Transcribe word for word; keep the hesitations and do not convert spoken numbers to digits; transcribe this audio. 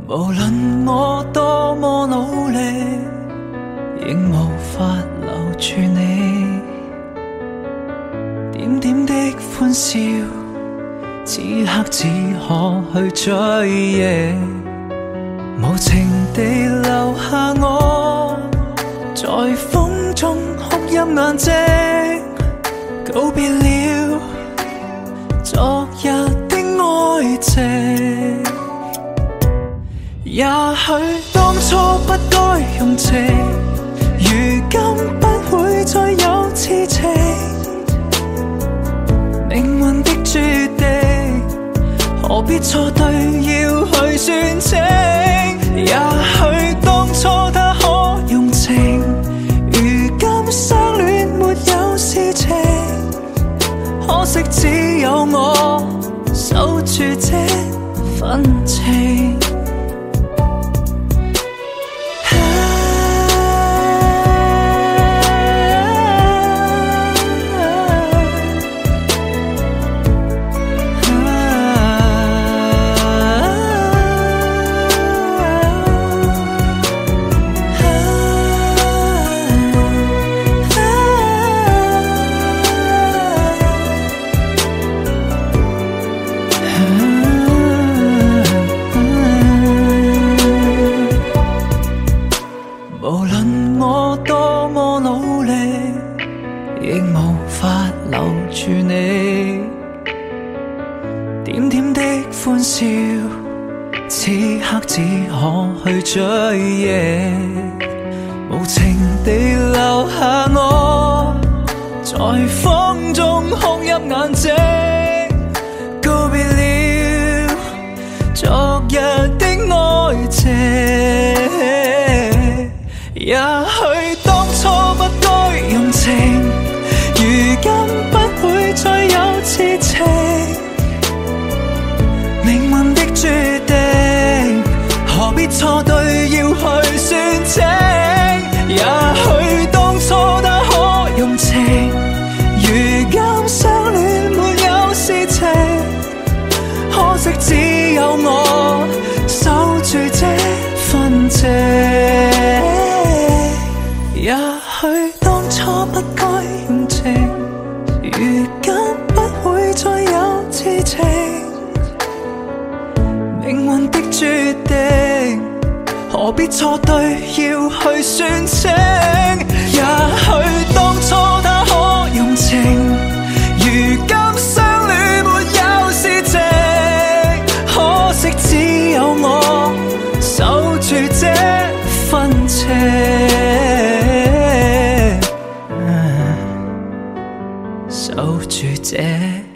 無論我多麼努力，仍無法留住你。點點的歡笑，此刻只可去追憶，無情地留下我，在風中哭泣眼睛，告別了昨日的愛情。也許當初不該用情，如今不會再有痴情。命運的注定，何必錯對要去算清？也許當初他可用情，如今相戀沒有事情。可惜只有我守住這份情。無論我多麼努力，亦無法留住你。點點的歡笑，此刻只可去追憶，無情地留下我，在風中哭泣眼睛，告別了昨日的愛情。也許當初不該用情，如今不會再有痴情。命運的注定，何必錯對要去算清？也許當初他可用情，如今相戀沒有事情。可惜只有我守住這份情。也許當初不該用情，如今不會再有痴情。命運的注定，何必錯對要去算清？也許當初他可用情，如今相戀沒有事情。可惜只有我守住這份情。守住這